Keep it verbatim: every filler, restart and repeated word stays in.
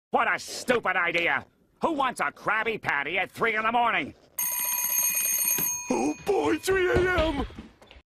What a stupid idea! Who wants a Krabby Patty at three in the morning? Oh boy, three A M